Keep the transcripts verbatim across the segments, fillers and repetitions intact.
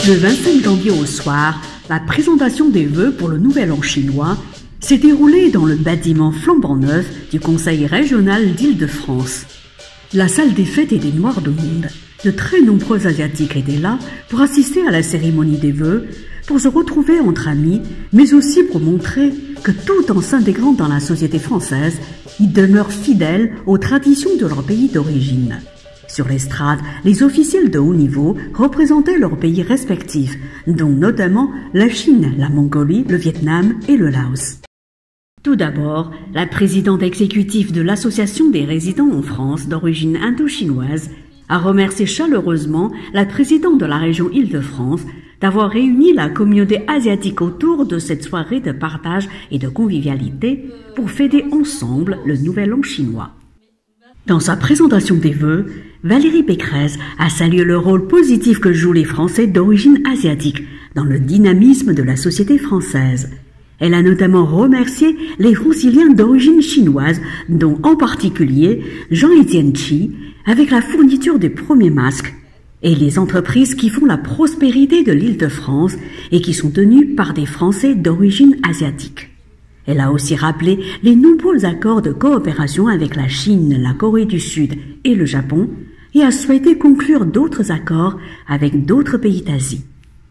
Le vingt-cinq janvier au soir, la présentation des vœux pour le Nouvel An chinois s'est déroulée dans le bâtiment flambant neuf du Conseil régional d'Île-de-France. La salle des fêtes était noire de monde. De très nombreux Asiatiques étaient là pour assister à la cérémonie des vœux, pour se retrouver entre amis, mais aussi pour montrer que tout en s'intégrant dans la société française, ils demeurent fidèles aux traditions de leur pays d'origine. Sur l'estrade, les officiels de haut niveau représentaient leurs pays respectifs, dont notamment la Chine, la Mongolie, le Vietnam et le Laos. Tout d'abord, la présidente exécutive de l'Association des résidents en France d'origine indo-chinoise a remercié chaleureusement la présidente de la région Île-de-France d'avoir réuni la communauté asiatique autour de cette soirée de partage et de convivialité pour fêter ensemble le Nouvel An chinois. Dans sa présentation des vœux, Valérie Pécresse a salué le rôle positif que jouent les Français d'origine asiatique dans le dynamisme de la société française. Elle a notamment remercié les franciliens d'origine chinoise, dont en particulier Jean-Étienne Chi, avec la fourniture des premiers masques, et les entreprises qui font la prospérité de l'Île-de-France et qui sont tenues par des Français d'origine asiatique. Elle a aussi rappelé les nombreux accords de coopération avec la Chine, la Corée du Sud et le Japon et a souhaité conclure d'autres accords avec d'autres pays d'Asie.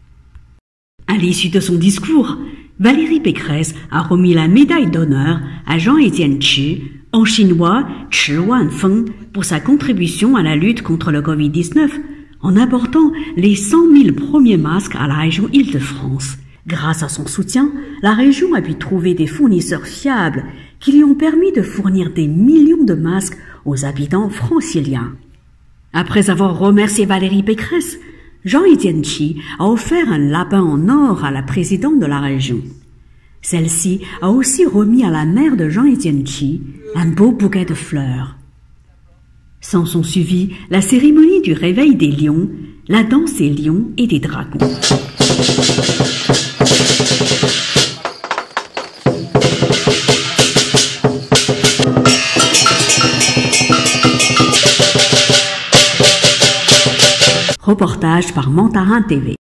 À l'issue de son discours, Valérie Pécresse a remis la médaille d'honneur à Jean-Étienne Chi, en chinois Chi Wanfeng, pour sa contribution à la lutte contre le Covid dix-neuf en apportant les cent mille premiers masques à la région Île-de-France. Grâce à son soutien, la région a pu trouver des fournisseurs fiables qui lui ont permis de fournir des millions de masques aux habitants franciliens. Après avoir remercié Valérie Pécresse, Jean-Étienne Chi a offert un lapin en or à la présidente de la région. Celle-ci a aussi remis à la mère de Jean-Étienne Chi un beau bouquet de fleurs. S'en sont suivis la cérémonie du réveil des lions, la danse des lions et des dragons. Reportage par Mantarin T V.